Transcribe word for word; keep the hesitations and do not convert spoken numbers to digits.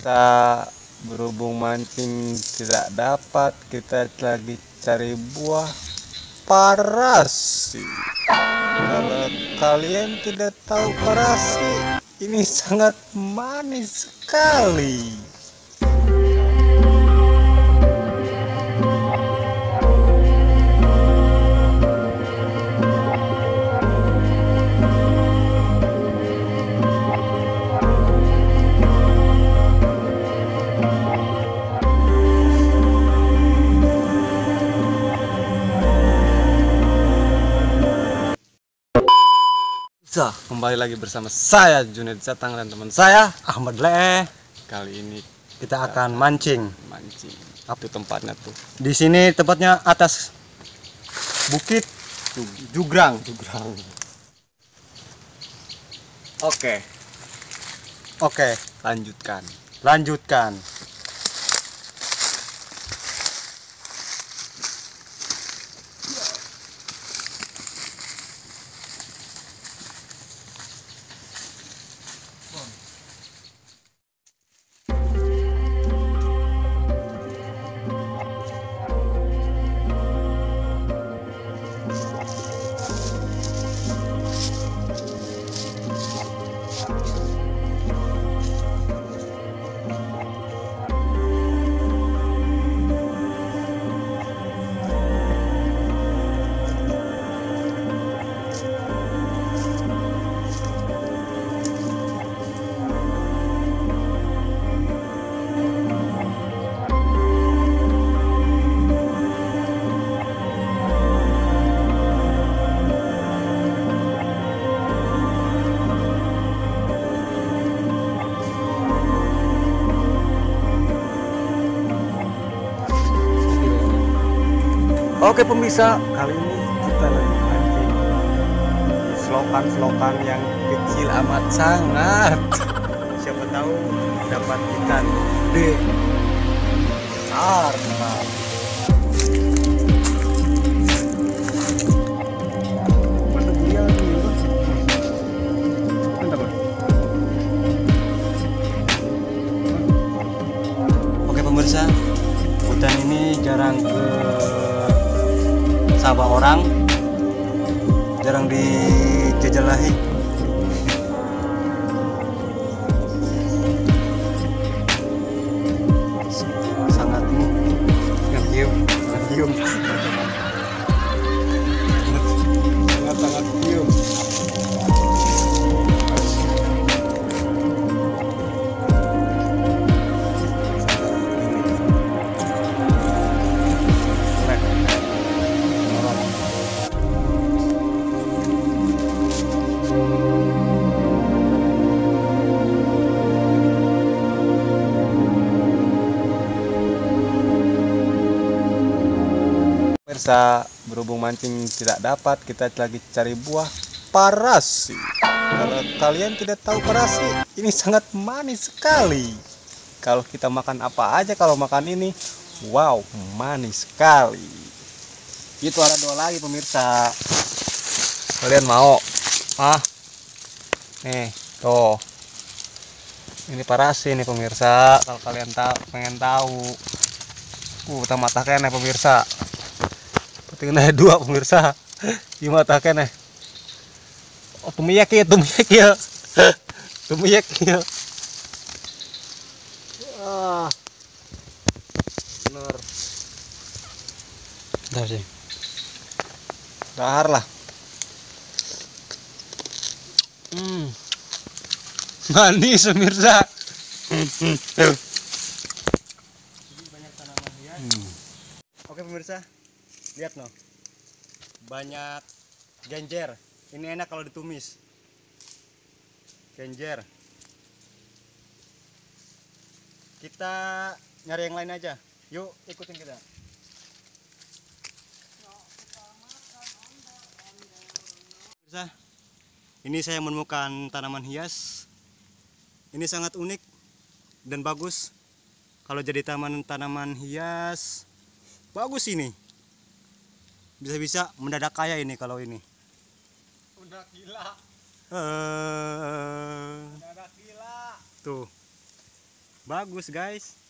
Pemirsa, berhubung mancing tidak dapat, kita lagi cari buah parasi. Kalau kalian tidak tahu parasi, ini sangat manis sekali. Kembali lagi bersama saya Junaid Satang dan teman saya Ahmad Le. Kali ini Kita akan mancing. mancing. Apa tempatnya tuh? Di sini tempatnya atas bukit Jugrang. Jugrang. Oke. Oke, Lanjutkan. lanjutkan. Oke pemirsa, kali ini kita lagi mancing di selokan-selokan yang kecil amat sangat. Siapa tahu dapat ikan gede besar. Nah. Mantap dia nih. Mantap. Oke pemirsa, hutan ini jarang ke sawah orang, jarang dijajalahi. Sangat ini sangat gium, sangat gium, sangat sangat gium. Pemirsa, berhubung mancing tidak dapat, kita lagi cari buah parasi. Kalau kalian tidak tahu parasi, ini sangat manis sekali. Kalau kita makan apa aja, kalau makan ini, wow, manis sekali. Itu ada dua lagi pemirsa. Kalian mau? Ah, nih, tuh. Ini parasi nih pemirsa. Kalau kalian tahu, pengen tahu, uh, tamatkan nih pemirsa. Tinggal dua pemirsa, gimana takkan eh? Oh tumiyak ya, tumiyak ya, tumiyak ya. Ah, bener. Dah sih. Dahar lah. Hmm, manis pemirsa. Hmm. Oke pemirsa, lihat no, banyak genjer. Ini enak kalau ditumis. Genjer. Kita nyari yang lain aja. Yuk ikutin kita. Pemirsa, ini saya menemukan tanaman hias. Ini sangat unik dan bagus. Kalau jadi taman tanaman hias, bagus ini. Bisa-bisa mendadak kaya ini kalau ini. Udah gila. Uh, Mendadak gila. tuh. Bagus guys.